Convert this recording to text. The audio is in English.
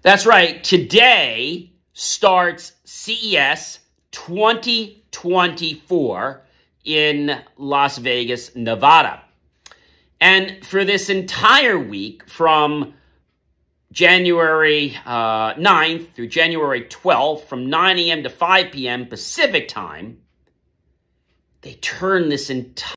That's right. Today starts CES 2024 in Las Vegas, Nevada. And for this entire week, from January 9th through January 12th, from 9 a.m. to 5 p.m. Pacific time, they turn this entire